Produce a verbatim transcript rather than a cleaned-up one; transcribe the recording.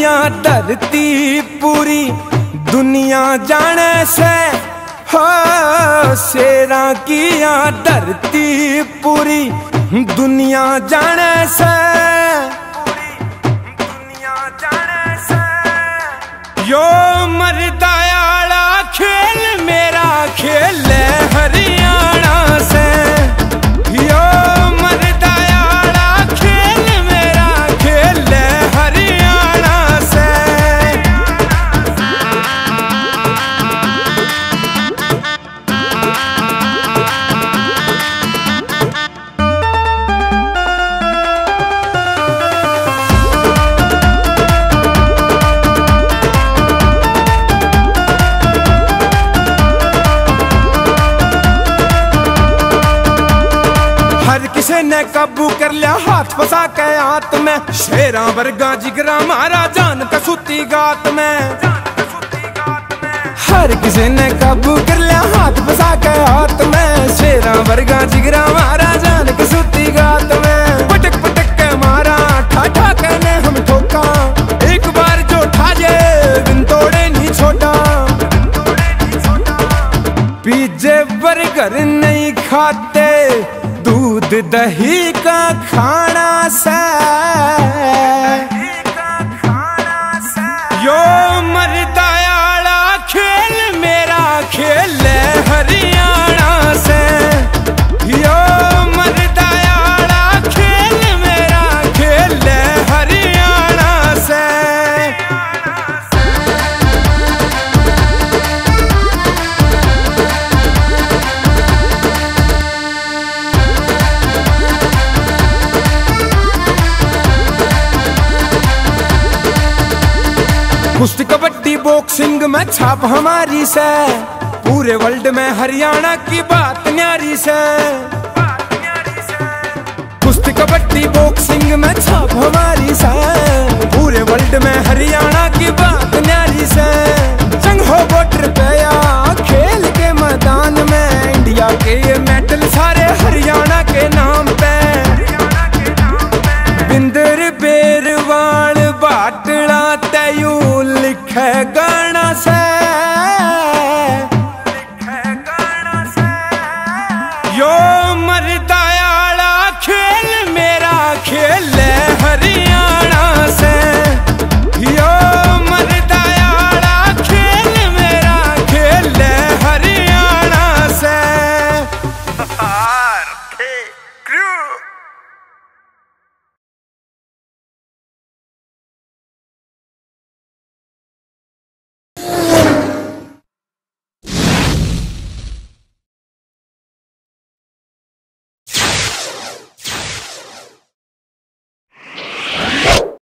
दुनिया धरती पूरी दुनिया जाने से हो, शेरा की यहाँ धरती पूरी दुनिया जाने से, यो मर्दायाला खेल मेरा खेल हरियाणा से, यो मर्दायाला खेल मेरा खेल हरियाणा से। किसे ने काबू कर लिया हाथ फंसा के हाथ में, शेरा वर्गा जिगरा मारा जान कसूती गात में। हर किसे ने काबू कर लिया हाथ फंसा के हाथ में, शेरा वर्गा जिगरा मारा जान कसूती गात में। पटक पटक के मारा ठा ठा के ने हम ठोका, एक बार जो ठा जे दिन तोड़े नहीं छोटा। पिज्जे बर्गर नहीं खाते दूध दही का खाना से, यो मर्दायाला खेल मेरा खेल हरियाणा से, यो मर्दायाला खेल मेरा खेल हरियाणा से। कुश्ती कबड्डी बॉक्सिंग में छाप हमारी से, पूरे वर्ल्ड में हरियाणा की बात न्यारी से। कुश्ती कबड्डी बॉक्सिंग में छाप हमारी से, पूरे वर्ल्ड में हरियाणा की बात न्यारी से।